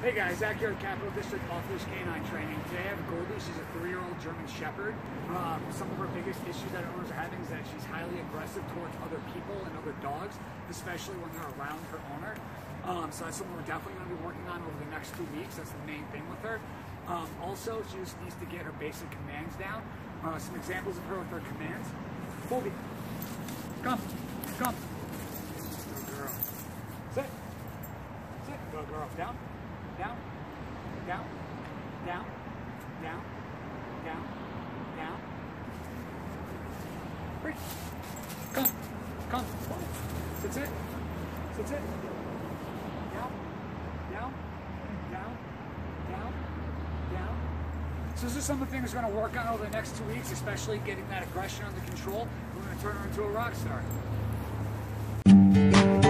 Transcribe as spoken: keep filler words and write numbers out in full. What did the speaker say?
Hey guys, Zach here at Capital District Office Canine Training. Today I have Goldie. She's a three-year-old German Shepherd. Um, some of her biggest issues that owners are having is that she's highly aggressive towards other people and other dogs, especially when they're around her owner. Um, so that's something we're definitely going to be working on over the next two weeks. That's the main thing with her. Um, also, she just needs to get her basic commands down. Uh, some examples of her with her commands. Goldie, come, come. Good girl. Sit. Sit. Good girl. Down. Down, down, down, down, down, down. Break. Come, come. Sit, sit. Sit, sit. Down, down, down, down, down. So this is some of the things we're going to work on over the next two weeks, especially getting that aggression under control. We're going to turn her into a rock star.